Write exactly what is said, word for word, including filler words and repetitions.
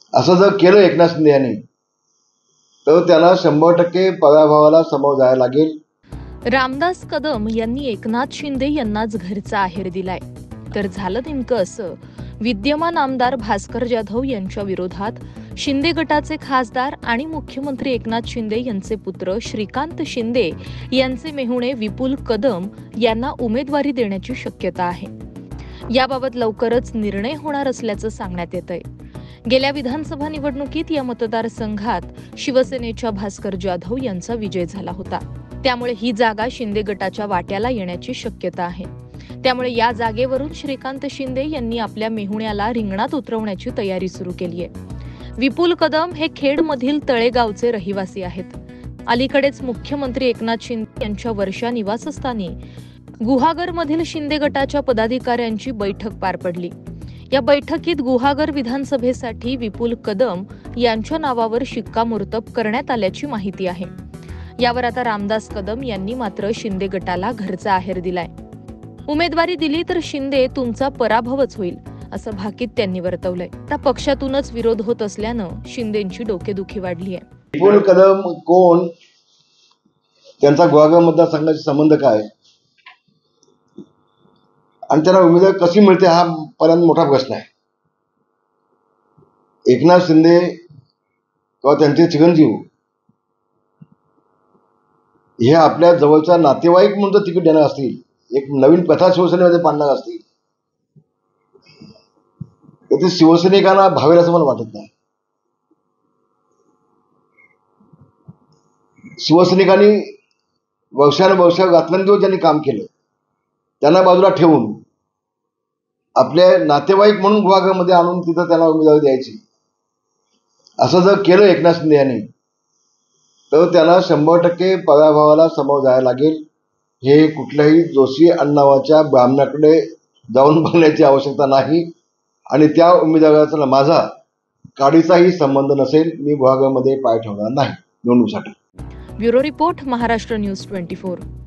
असं जर केलं एकनाथ शिंदे यांनी तर त्याला शंभर टक्के पराभवाला समोर जायला लागेल. रामदास कदम यांनी एकनाथ शिंदे यांनाच घरचा आहेर दिलाय. तर झालं नेमकं असं, विद्यमान आमदार भास्कर जाधव यांच्या विरोधात शिंदे गटाचे खासदार आणि मुख्यमंत्री एकनाथ शिंदे यांचे पुत्र श्रीकांत शिंदे यांचे मेहुणे विपुल कदम यांना उमेदवारी देण्याची शक्यता आहे. याबाबत लवकरच निर्णय होणार असल्याचं सांगण्यात येतंय. गेल्या विधानसभा निवडणुकीत या मतदारसंघात शिवसेनेच्या भास्कर जाधव यांचा विजय झाला होता. त्यामुळे ही जागा शिंदे गटाच्या वाट्याला येण्याची शक्यता आहे. त्यामुळे या जागेवरून श्रीकांत शिंदे यांनी आपल्या मेहुण्याला रिंगणात उतरवण्याची तयारी सुरू केली आहे. विपुल कदम हे खेडमधील तळेगावचे रहिवासी आहेत. अलीकडेच मुख्यमंत्री एकनाथ शिंदे यांच्या वर्षा निवासस्थानी गुहागरमधील शिंदे गटाच्या पदाधिकाऱ्यांची बैठक पार पडली. या बैठकीत गुहागर विधानसभेसाठी विपुल कदम यांच्या नावावर शिक्कामोर्तब करण्यात आल्याची माहिती आहे. यावर आता रामदास कदम यांनी मात्र शिंदे गटाला घरचा आहेर दिलाय. उमेदवारी दिली तर शिंदे तुमचा पराभवच होईल असं भाकीत त्यांनी वर्तवलंय. आता पक्षातूनच विरोध होत असल्यानं शिंदेंची डोकेदुखी वाढली आहे. विपुल कदम कोण, त्यांचा गुहागर मतदारसंघाशी संबंध काय आणि त्यांना उमेदवारी कशी मिळते हा पर्यंत मोठा प्रश्न आहे. एकनाथ शिंदे किंवा त्यांचे चिरंजीव हे आपल्या जवळच्या नातेवाईक म्हणून जर तिकीट देणार असतील, एक नवीन प्रथा शिवसेनेमध्ये पाडणार असतील तर ते शिवसैनिकांना भावेल असं मला वाटत नाही. शिवसैनिकांनी वर्षानुवर्ष रात्रंदिवस ज्यांनी काम केलं त्यांना बाजूला ठेवून आपले नातेवाईक म्हणून गुहागरमध्ये आणून तिथं त्यांना उमेदवारी द्यायची, असं जर केलं एकनाथ शिंदे यांनी तर त्याला शंभर टक्के पराभवाला समोर जायला लागेल. हे कुठल्याही जोशी अण्णावाच्या ब्राह्मणाकडे जाऊन बघण्याची आवश्यकता नाही आणि त्या उमेदवाराचा माझा काडीचाही संबंध नसेल. मी गुहागरमध्ये पाय ठेवणार नाही निवडणुकीसाठी. Bureau report, Maharashtra news twenty four.